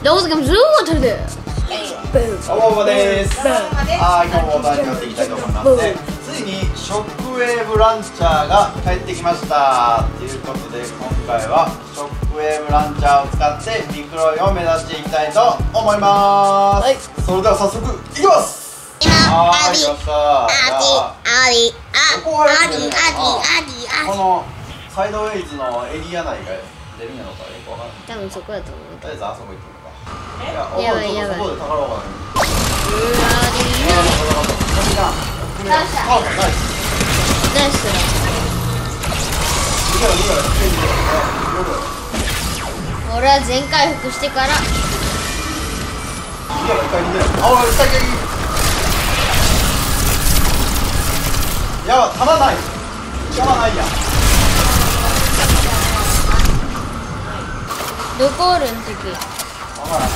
どうぞ、ずーっと食べて。 おぼぼです。今日もお題にやっていきたいと思いますね。ついにショックウェーブランチャーが帰ってきましたということで、今回はショックウェーブランチャーを使ってビクロイを目指していきたいと思います。はい、それでは早速いきます。はい、よっしゃ。このサイドウェイズのエリア内が出るんやろうか、よくわかんない。 多分そこだと思う。 とりあえずあそこ行ってみるか。 やばいやばい。 そこで宝箱がナイス。俺は全回復してから。 やば、弾ない。弾ないや。 どこおるん敵。 わからない。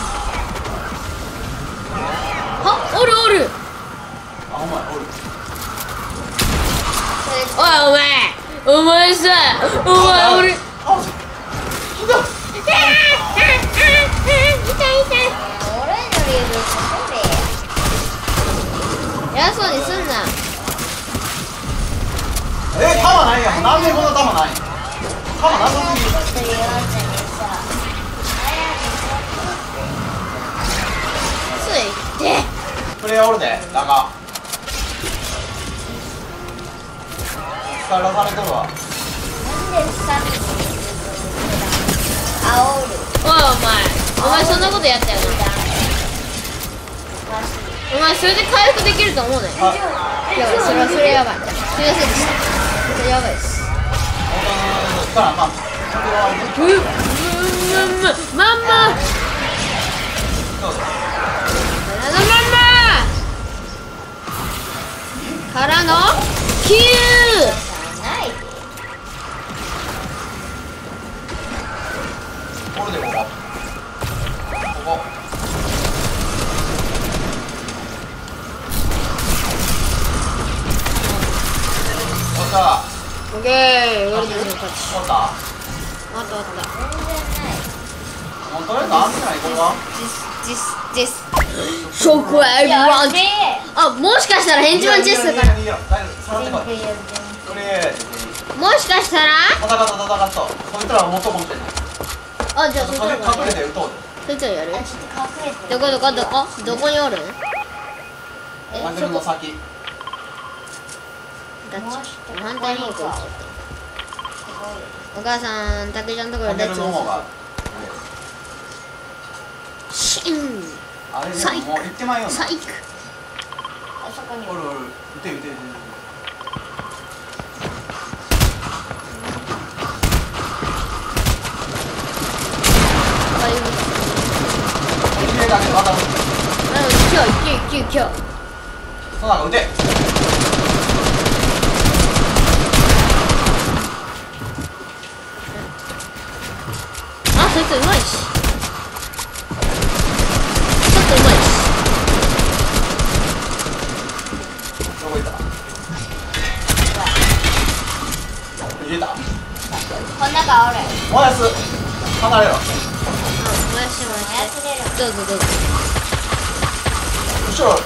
あ、おるおる。 あ、お前おる。 おいお前さ、お前俺。偉そうにすんな。 弾ないやん。なんでこんな弾ない。弾なさすぎる。 ついて。 プレイヤーおるで、だが。使い出されとるわ。 お前そんなことやったよな。お前それで回復できると思うね。やばい、それやばい。すいませんでした。それやばいです。まんまからの9。 これでここ。ここ。おった。 オッケー。俺たちの勝ち。 おった。 あった。 もうとりあえず安全ないこれは。 ショックウェーブランチ。あ、もしかしたらヘンチマンチェストかな。もしかしたら戦った。そいつらはもっとこもってんね。 あ、じゃあそいつら隠れて撃とうで。 そいつらやる。どこにおるん。 マグルの先。 反対方向行っちゃった。お母さん、たけちゃんのところでレッツゴー。シン。サイク。 もう行ってまいよ。 サイク。 おる。撃て。 今日。 そんなの撃て。 あ、そいつうまいし。ちょっとうまいし。 どこ行った。逃げた。 こん中おる。 燃やす。離れろ。 燃やして。どうぞ。 後ろ。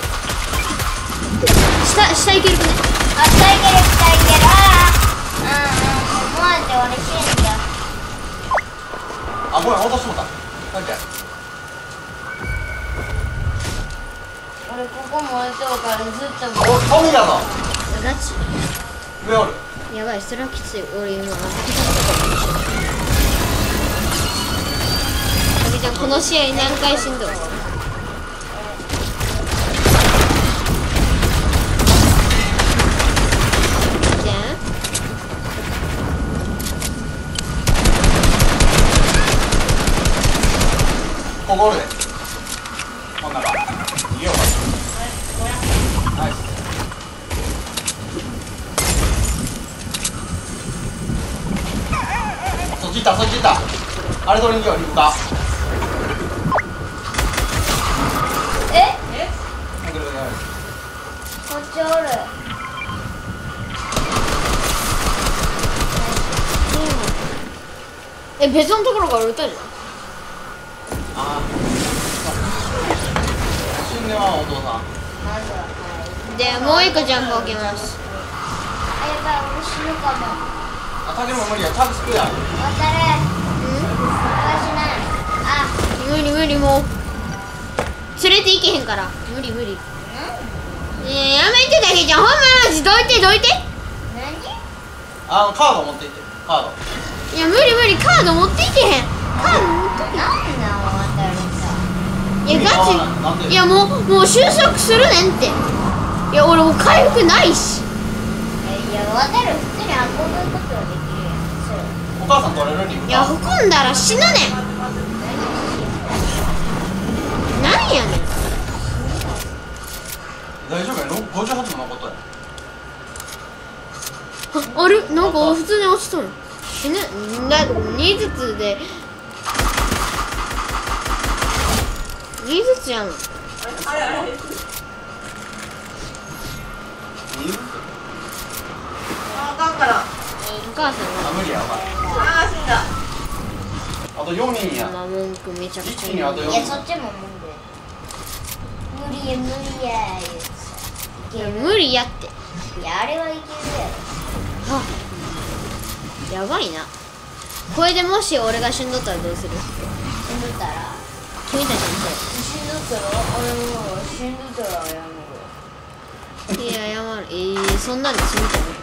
下行けるかね。 あ、下行ける。思わんて俺死んじゃう。 あ、ごめん、落としてもた。なんか。 俺ここも置いとうからずっと。 お、トミーだぞ。 ガチ。 上おる。 やばい、それはきつい。俺今たけちゃんこの試合何回しんどい。 ここおるで。こんなか逃げようか。ナイス。そっち行った。あれ取りに行けよ、リフター。 こっちおる。 別のところから撃たれた。 ああ死んではお父さん。 まずはでもう一個ジャンプ置きます。 あ、やばい、俺死ぬかも。 あ、タケも無理や、チャンスくやん。 渡れ。しない。あ、 無理無理、もう連れて行けへんから。無理無理。やめてだけじゃん、ほんまマジどいてどいて。 何？ カード持っていって、カード。 いや無理無理、カード持っていけへん。カード持っていけへん。 なんなん渡るさ。 いやガチ、いやもう収束するねんって。いや俺もう回復ないし。 いや渡る普通に運ぶことはできるやん。そう。 お母さん取れるに。 いや含んだら死ぬねん。なんやねん。 大丈夫やろ、58も残ったよ。 ある、なんか普通に落ちとる。死ぬ。2ずつで2ずつやん。 いい？ あかんから。 お母さんあ、無理や、お前。 あ、死んだ。 あと4人や。 が文句めちゃくちゃ一気にあと4 いや、そっちも無理や無理やいや無理やって。 いや、あれはいけるやろ。 はやばいな。これでもし俺が死んどったらどうする？ 死んどったら君たち死んどったら俺も死んどったら謝る。 いや謝る。そんなんで死ぬと思った。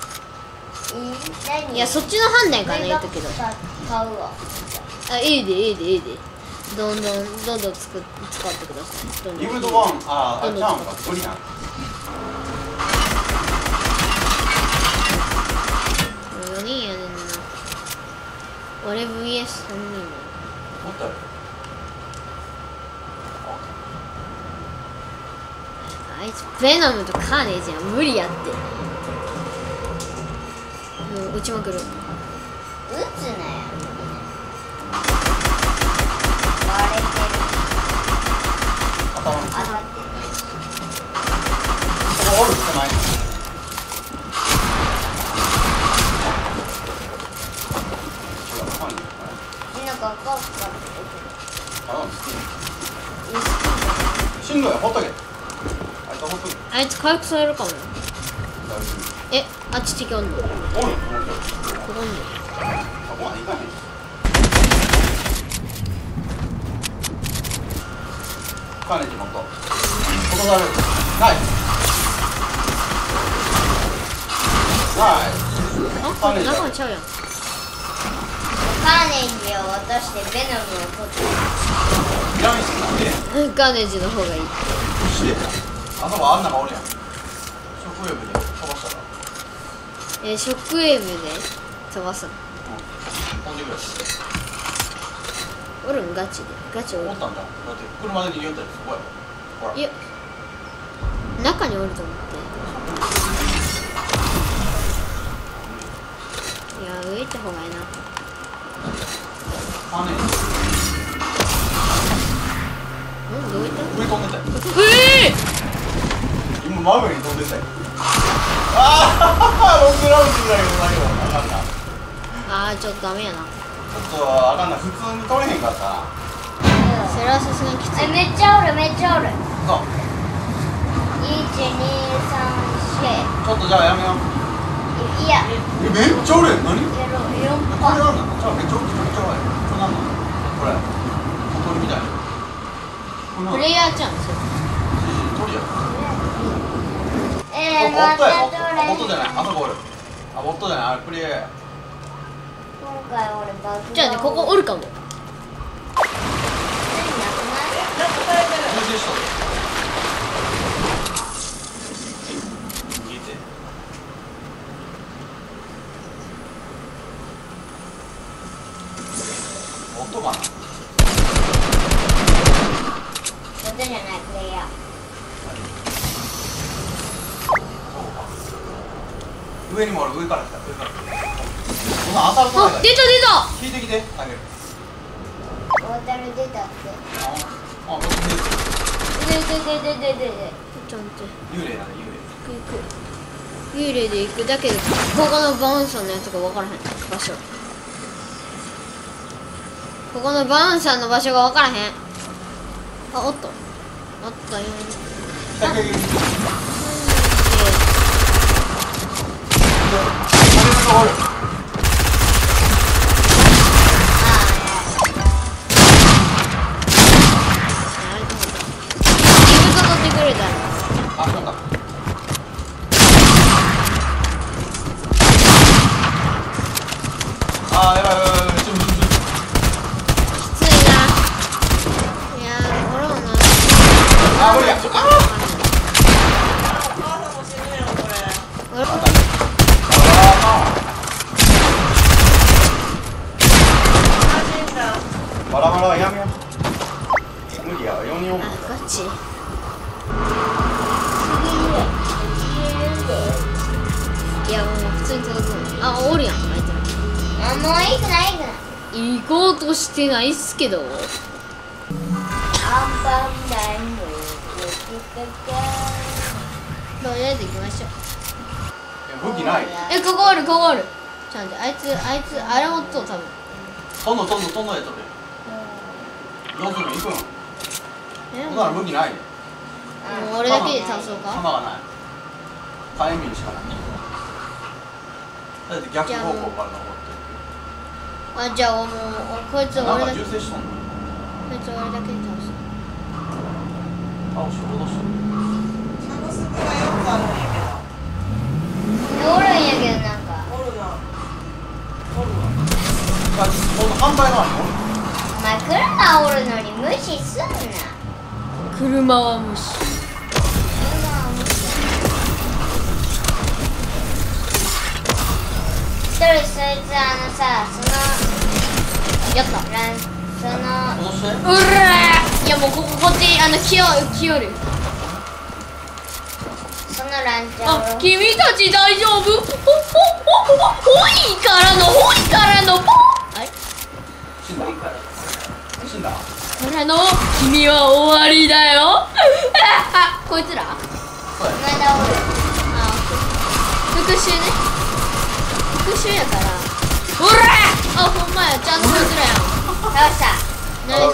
何？ いやそっちの判断かな言うとけど。 買うわ。 あ、いいでいいでいいで。どんどん使ってください。どんどんリブド1、あ、ちゃうんか、無理な。 4人やねんな。俺 VS3 人や。 もっとある。 あいつベノムとカーネージは無理やって。もう撃ちまくる。 撃つなよ。割れてる。 頭に。 当たってる。 そこおる、手前に。 なんかかかってしんどいよ、ほっとけ。あいつほっとけ。 あいつ回復されるかもよ。あっち敵おんの。 おる、 ここおんの。 あ、ご飯いかへん。カーネージもっと。落とされる。ナイス。ナイス。 あ、これ中にちゃうやん。 カーネージを落としてベノムを取って。 ピラミッドなんで。 カーネージの方がいい。 してあそこあんながおるやん。ショックウェーブで飛ばしたら。 ショックウェーブで飛ばすの。 飛んでくれ。 おるんガチで。ガチおる。 思ったんだ。だって車で逃げよったやつそこやろ。ほら。 いや、中におると思って。いや、上行った方がいいな。 あね。 どういった？ 上飛んでたよ。今真上に飛んでたよ。ああ、ロングラウンジぐらいのだけど、あかんな。 ちょっとダメやな。 ちょっとあかんな、普通に取れへんかったな。 それはさすがにきつい。 めっちゃおるめっちゃおる。 そう。 1、2、3、4。 ちょっとじゃあやめよう。 いや、 めっちゃおるやん、何？ 4 これなんだ？じゃあめっちゃおる、めっちゃおる。これなんだ？これ。鳥みたいな。 プレイヤーちゃんですよ。 鳥や。 またどれ？ ボットじゃない、あそこおる。あ、ボットじゃない、あれプレイヤーや。 今回俺バグ。 じゃあね、ここおるかも。 修正しとる。逃げて。音かな。 音じゃないプレイヤー。 上にもおる、上から来た、上から来た。こんな当たるとないから。 出た引いてきて、投げる。 渡る出たって。 あ、こっちで。 で。 ちょっと待って。 幽霊だね、幽霊。 幽霊で行くだけで、ここのバウンソンのやつが分からへん場所。 ここのバウンサーの場所が分からへん。あ、おっとよ。 下げる。バラバラはやめよう。無理や、4人おる。 ガチ。いやもう普通に届く。あ、おるやん、あいつら。 あ、もういいくないいくない。 行こうとしてないっすけど。 アンパンマンのとりあえず行きましょう。 武器ない。 ここおる。ちょっと待って、あいつあれ持っとう多分。 とんのやつ俺。どうするの行くの？ほんなら武器ない。 もう俺だけで倒そうか。 弾がない。火炎瓶しかない。だって逆方向から登ってる。 あ、じゃあもうこいつなんか俺だけ。 銃声しとんの？ こいつ俺だけで倒す。 倒して戻してる。 サブスクがよくあるんやけど。おるんやけどなんか。おるな。 この反対側におる。 お前車おるのに無視すんな。 車は無視。 一人そいつさ、 やった。 戻して。 うらー。いやもうこっち来よる。 そのランチャーあ、君たち大丈夫？ほいからのポン。あれ？ 死んだ。 からの君は終わりだよ。こいつら？ そうや。 まだおる。 復讐ね。復讐やから。うらー。あ、ほんまや、ちゃんとこいつらやん。 倒した。 ナイス。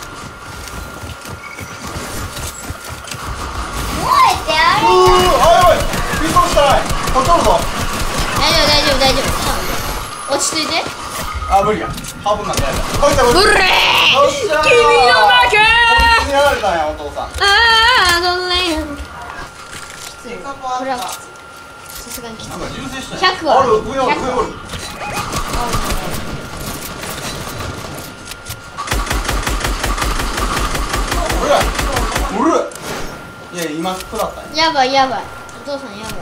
燃えてあれ。 おいピンポンしたない。こっちおるぞ。 大丈夫。落ち着いて。 あ、無理や。半分なんでやる。こいつはうれー。 よっしゃー。 君の負け。 こいつにやられたんや、お父さん。 ああ、どんなやん。きつい。これはさすがにきつい。 なんか銃声したんや。 100はおる、上おる。おる。いや、今食らったんや。 やばい。お父さんやばい。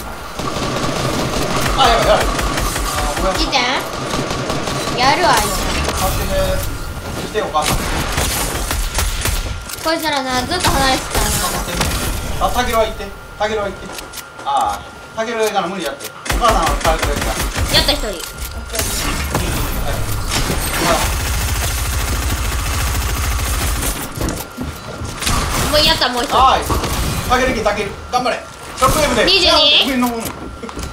あ、やばい。あ、ごめん。 来てん。やるわ、あいつ助けて。来てよ、お母さん。 こいつらな、ずっと離れてたな。 あ、タケルは行って。ああ、タケルから無理やって。お母さんはタケルから。 やった一人。もうやったもう一人。 はい。タケル頑張れ。ショックウェーブで。 22 上のもの。100。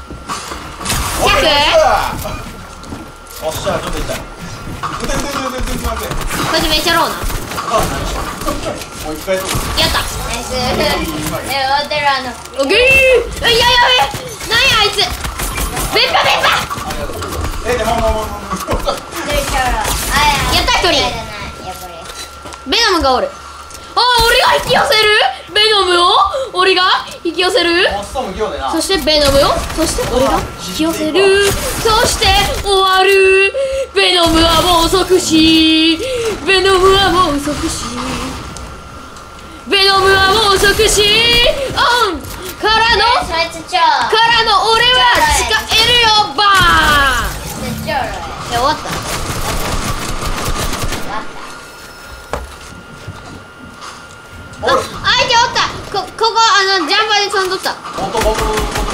おっしゃ、ちょっと痛い。 こいつめっちゃローな。 もう一回と。 やった。 ナイス。終わってるオッケー。やべ。なんやあいつ。ベッパ。 ありがとう。でも。 やった一人。ベノムがおる。あ、俺が引き寄せる。ベノムを俺が引き寄せる。 もっそも行でな。 そしてベノムをそして俺が引き寄せる。そして終わる。ベノムはもう即死。ベノムはもう即死。からの俺は使えるよ。バーン。終わった。あ、相手おった。ここジャンパーで飛んどった。ここジャンパーで飛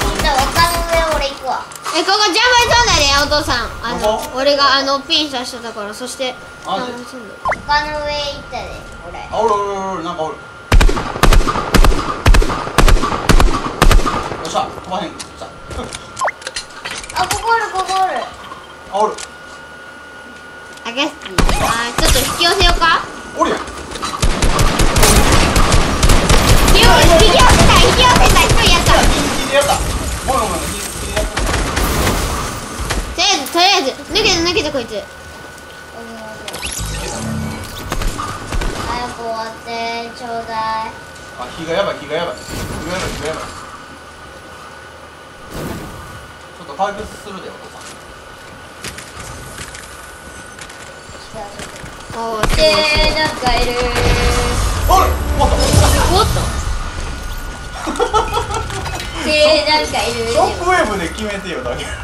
んだで、お父さん。俺がピン刺したところ、そして他の上行ったで、俺。 あ、おる、なんかおる。よっしゃ、飛ばへん。 あ、ここおる。 あ、おる。 あげすちょっと引き寄せようか。 おりゃ。 引き寄せた一人やった。 ギリギリやった。ごめんギリギリやった。 とりあえず抜けてこいつ。 早く終わってちょうだい。 あ、火がやばい。ちょっと回復するで、お父さん。 おー、 で、なんかいる。 おい、おっと。 おっと。 で、なんかいる。 ショックウェーブで決めてよだけ。いい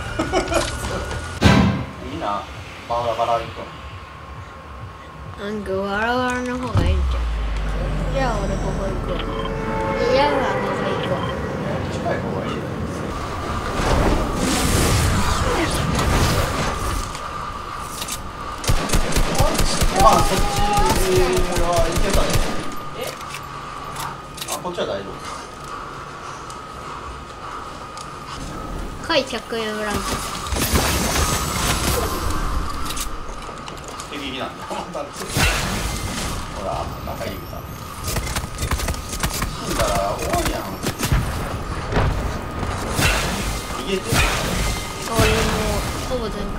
な、バラバラ行く。 なんかわらわらの方がいいんじゃん。じゃあ俺ここ行くわ。じゃあここ行くわ。 近い方がいい。あ、そっちはいけたね。あ、こっちは大丈夫。 回100円ブランコ。 敵なんだ。ほら、仲いい歌。死んだら終わりやん。逃げて。 俺もほぼ全部。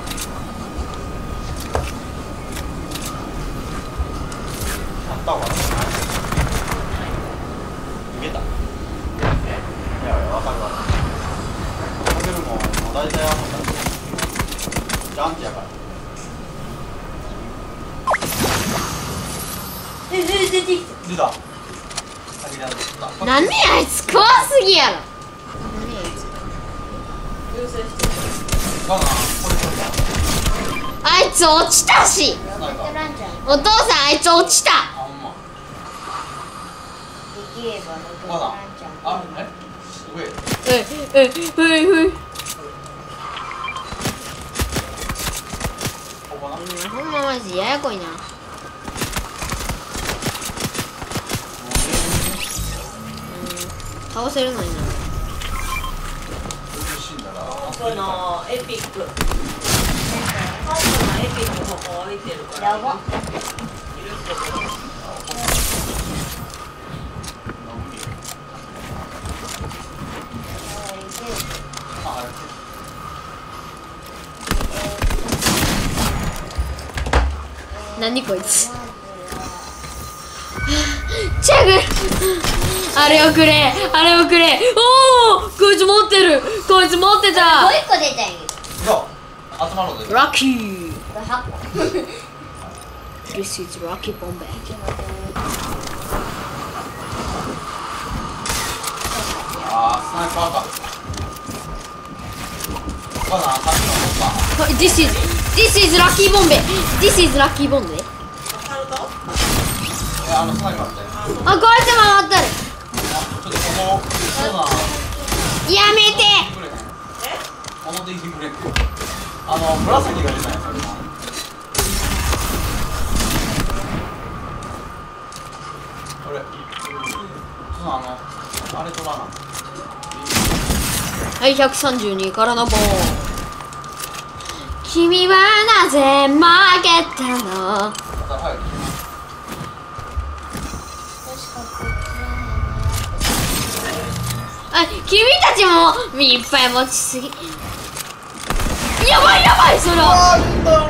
あったわ。逃げた。いや、わかる。かけるもん、もう大体はもうジャンプやから。出た。 なんであいつ怖すぎやろ。あいつ落ちたし。お父さんあいつ落ちた。 できれば6ランちゃん。 あ、え？ ふい。ほんまマジややこいな。倒せるのにな。 このエピック。本部のエピックここ置いてるから。 やば。 何こいつ。チャグ。あれをくれ。おお、こいつ持ってた。 もう一個出たんよ。 集まろうぜ。 ラッキー。 これ8個。 This is Rocky Bombay。 あー、スナイパーか。さっきの持った。 This is Lucky Bombay。This is Lucky Bombay。 当たると？ スナイパーみたいな。 あ、こいつも回ってる。 ちょっとここ、そうだな。 やめて。 表行ってくれ。紫が出たんや、それも。これ。あれ取らな。 はい、132からのボーン。君はなぜ負けたの。 はい。 あ、君たちもいっぱい持ちすぎ。やばいそれは。こい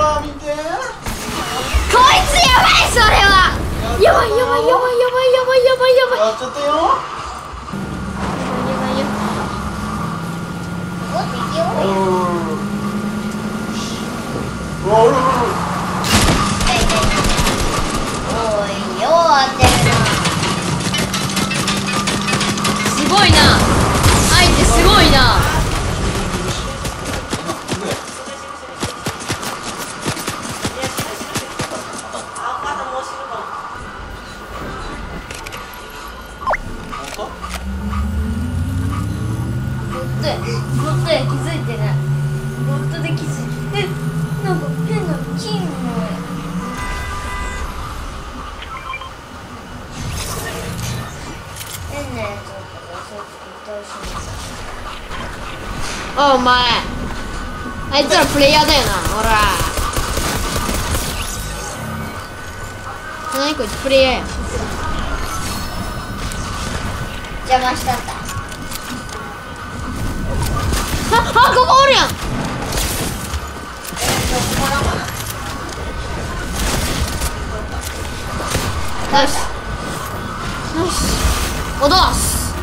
つやばいそれは。やばい。 やっちゃったよ。 すごいな。相手すごいな。 ボットで気づいてない。ボットで気づいて。なんか変な金の。変なやつだったからそれつけてほしいんです。 お前あいつらプレイヤーだよな。ほら何こいつプレイヤーや。 邪魔したんだ。 あ、ここおるやん。 ここだもんな。 よしよし、戻す。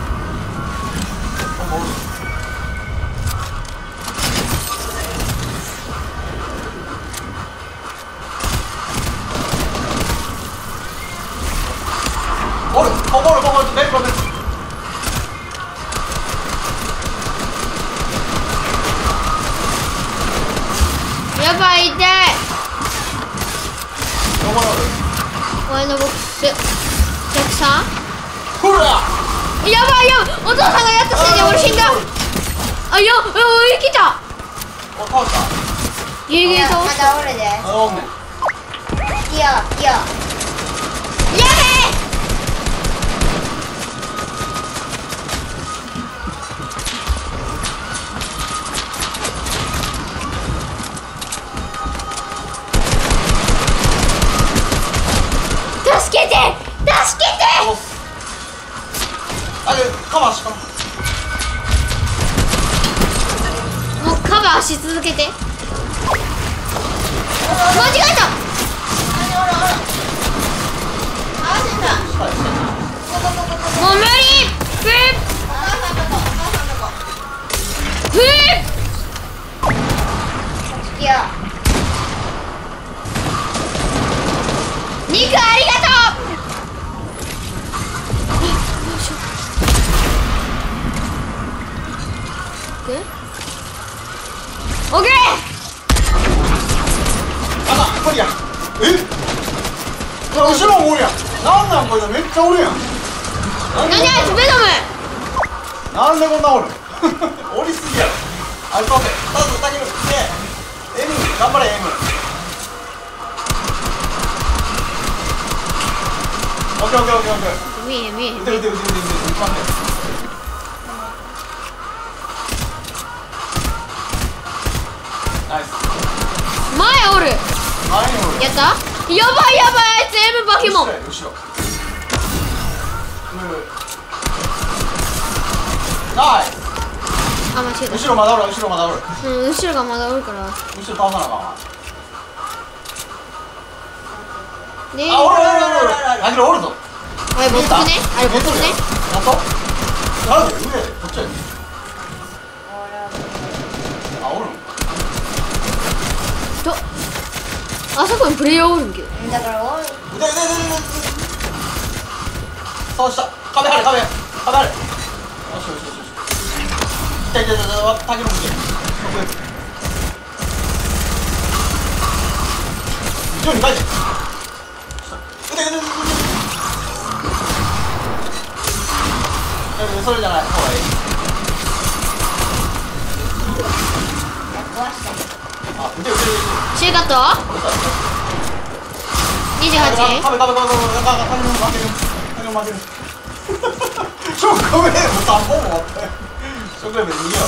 おる、ここおる、ここおる、ベッドベッド。 やばい、痛い。 ここおる。 俺のボックスお客さん。 ほら。 やばいやばい、お父さんがやったせいで俺死んだ。あ、いや、生きた。 お、倒した。 ギリギリ倒ました。 だおるで。 あ、おんねん。 いやいや。 やべえ、助けて助けて。 あれ、カバーしかも。 もうカバーし続けて。間違えた。もう無理。 いや。 肉ありがとう。オッケー。 あら、これや。え？これ後ろもおるやん。なんなんこれめっちゃおるやん。 何あいつベノム。 なんでこんなおる？おりすぎやろ。あいつ待って。たずたける。ねえ。エム頑張れエム。オッケーオッケーオッケーオッケー。 見えへん見えへん。 撃て撃て撃て撃て撃て。一番ね。ナイス。 前おる。 前におる。 やった。やばいやばい、あいつ M バケモン。 後ろ。ナイス。 あ、間違えた。 後ろまだおる、後ろまだおる。 うん、後ろがまだおるから。 後ろ倒さなあかんわ。 ねえ。 あ、おるおるおるおる。あけどおるぞ。 あれボックスね。あれボックスね。 やっと。なんで上こっちやで。あ、おるん。 と、あそこにプレイヤーおるんけど。 だからおる。 腕そうした。壁張れ壁張れ。よしよしよしよし。痛い痛い痛い痛い。タケノコ来て。後ろに書いて。それじゃない方がいい。 壊した。 あ、腕シェイカット28。 壁負けるショックウェーブ3本も持ってショックウェーブで逃げよ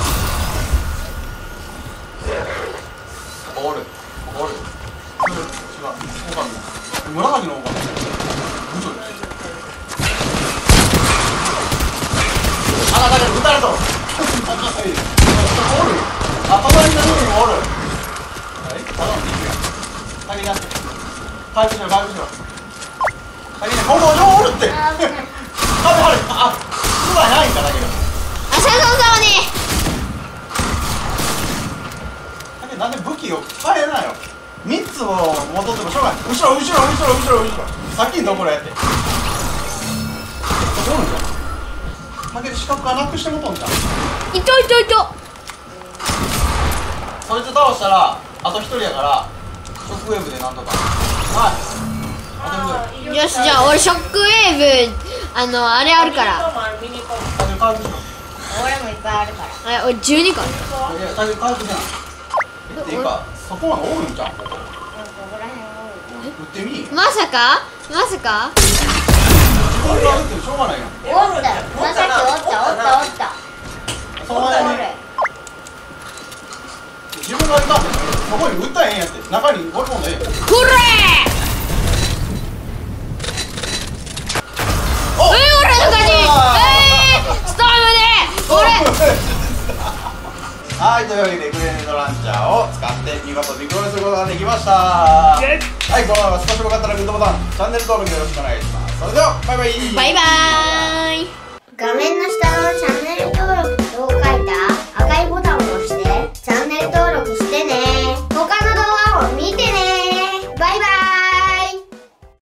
う。おる違う紫のオカミ無所です。あらだから撃たれとおる。あ、隣の上にもおる。はい、頼んでいくやん。先にやって回復しろ回復しろ。先にここよおるって壁張れ。あ、すばないんかだけどあ、シャドウ様に。 なんで武器を変えないよ。3つを戻ってもしょうがない。後ろさっきのところやってどこおるんじゃん。だけど視覚がなくしてもとんじゃん。 いとそいつ倒したらあと1人やからショックウェーブでなんとか。はいあと1人。 よし、じゃあ俺ショックウェーブあれあるからミニコーン。 大丈夫回復しろ。 俺もいっぱいあるから。 あ、俺12個ある。 いや大丈夫回復しなっていうかそこまでおるんじゃん。ここここら辺多い。 撃ってみまさか自分が撃ってもしょうがないやん。 おった。まさきおった。 その前に自分が撃たんでそこに撃ったらええんやって。中に追い込んだらええやん。 これはい、というわけでグレネードランチャーを使って見事ビッグロイすることができました。はい、この動画少しよかったらグッドボタン、チャンネル登録よろしくお願いします。それではバイバイ。 バイバーイ。 画面の下のチャンネル登録と動画